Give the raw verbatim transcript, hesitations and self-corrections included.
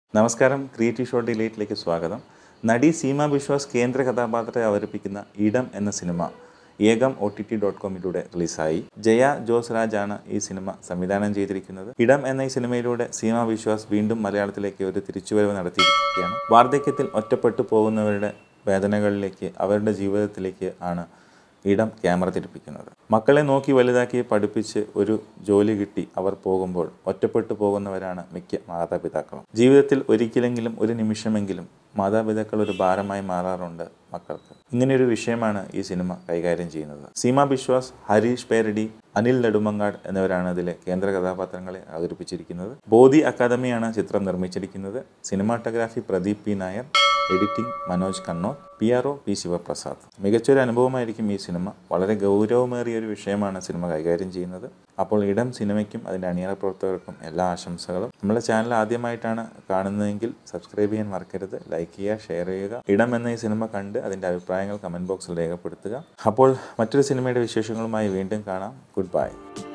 നമസ്കാരം, creative show ഡിലേറ്റിലേക്ക് സ്വാഗതം. നടി സീമ ബിശ്വാസ് കേന്ദ്ര കഥാപാത്രത്തെ അവതരിപ്പിക്കുന്ന ഇടം എന്ന സിനിമ Ekam O T T dot കോമിലൂടെ റിലീസായി. ജയ ജോസ് രാജാണ് ഈ സിനിമ സംവിധാനം ചെയ്തിരിക്കുന്നത്. ഇടം എന്ന ഈ സിനിമയിലൂടെ സീമ ബിശ്വാസ് വീണ്ടും മലയാളത്തിലേക്ക് ഒരു തിരിച്ചുവരവ് നടത്തിയിരിക്കുകയാണ്. വാർദ്ധക്യത്തിൽ ഒറ്റപ്പെട്ടു പോകുന്നവരുടെ വേദനകളിലേക്ക്, അവരുടെ ജീവിതത്തിലേക്ക് ആണ് ഇടം ക്യാമറ തിരിപ്പിക്കുന്നത്. മക്കളെ നോക്കി വലുതാക്കി പഠിപ്പിച്ച് ഒരു ജോലി കിട്ടി അവർ പോകുമ്പോൾ ഒറ്റപ്പെട്ടു പോകുന്നവരാണ് മിക്ക മാതാപിതാക്കളും. ജീവിതത്തിൽ ഒരിക്കലെങ്കിലും ഒരു നിമിഷമെങ്കിലും മാതാപിതാക്കൾ ഒരു ഭാരമായി മാറാറുണ്ട് മക്കൾക്ക്. ഇങ്ങനെയൊരു വിഷയമാണ് ഈ സിനിമ കൈകാര്യം ചെയ്യുന്നത്. സീമ ബിശ്വാസ്, ഹരീഷ് പേരടി, അനിൽ നെടുമങ്ങാട് എന്നിവരാണ് ഇതിലെ കേന്ദ്ര കഥാപാത്രങ്ങളെ അവതരിപ്പിച്ചിരിക്കുന്നത്. ബോധി അക്കാദമിയാണ് ചിത്രം നിർമ്മിച്ചിരിക്കുന്നത്. Cinematography Pradeep P Nair, editing Manoj Kannoor, P R O P Sivaprasad. മികച്ചൊരു അനുഭവമായിരിക്കും ഈ സിനിമ. വളരെ ഗൗരവമേറിയ ഒരു വിഷയമാണ് സിനിമ കൈകാര്യം ചെയ്യുന്നത്. അപ്പോൾ ഇടം സിനിമയ്ക്കും അതിൻ്റെ അണിയറ പ്രവർത്തകർക്കും എല്ലാ ആശംസകളും. നമ്മുടെ ചാനൽ ആദ്യമായിട്ടാണ് കാണുന്നതെങ്കിൽ സബ്സ്ക്രൈബ് ചെയ്യാൻ മറക്കരുത്. ലൈക്ക് ചെയ്യുക, ഷെയർ ചെയ്യുക. ഇടം എന്ന ഈ സിനിമ കണ്ട് അതിൻ്റെ അഭിപ്രായങ്ങൾ കമൻറ്റ് ബോക്സിൽ രേഖപ്പെടുത്തുക. അപ്പോൾ മറ്റൊരു സിനിമയുടെ വിശേഷങ്ങളുമായി വീണ്ടും കാണാം. Good by.